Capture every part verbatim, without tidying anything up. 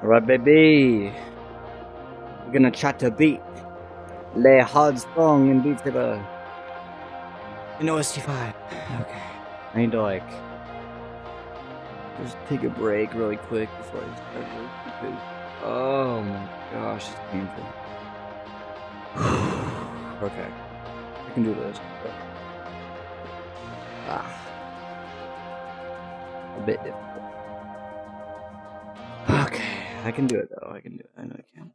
Alright, baby. We're gonna chat a beat. Lay a hard song and beat to the. You know, S T five. Okay. I need to, like, just take a break really quick before I start work because. Oh my gosh, it's painful. Okay. I can do this. Ah. A bit difficult. Okay, I can do it though. I can do it. I know I can.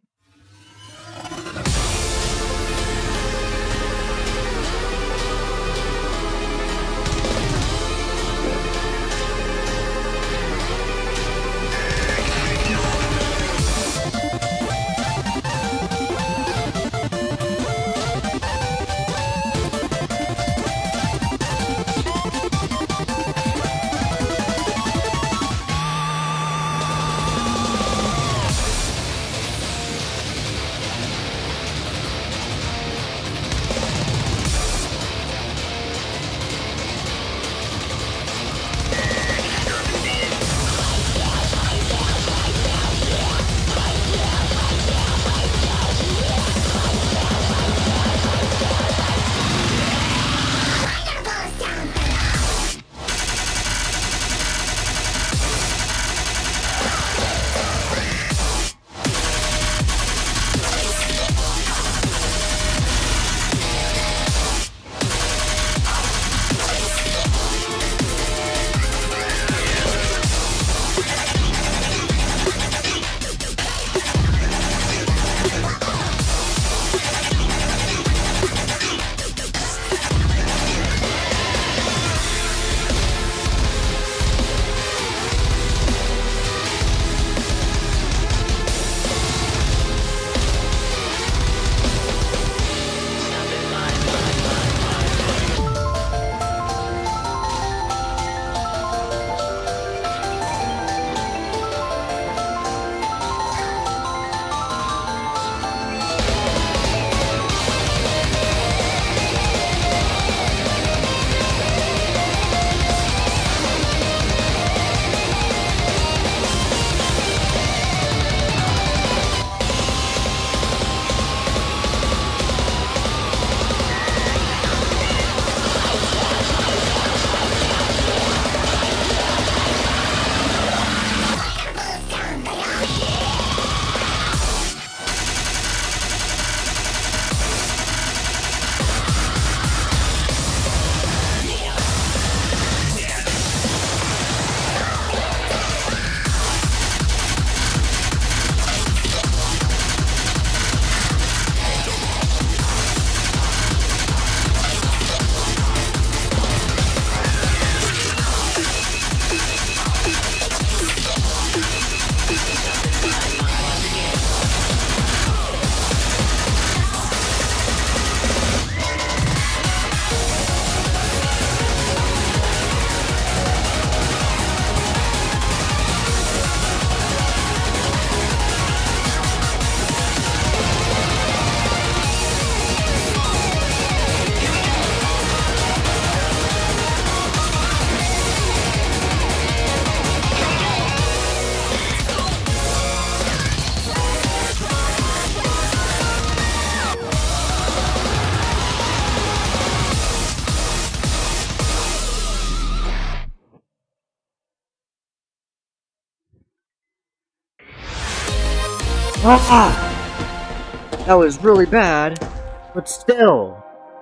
Ah! That was really bad, but still.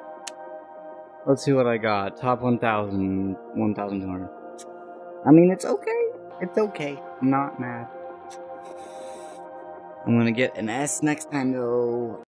Let's see what I got. Top one thousand, one thousand two hundred. I mean, it's okay. It's okay. I'm not mad. I'm gonna get an S next time, though.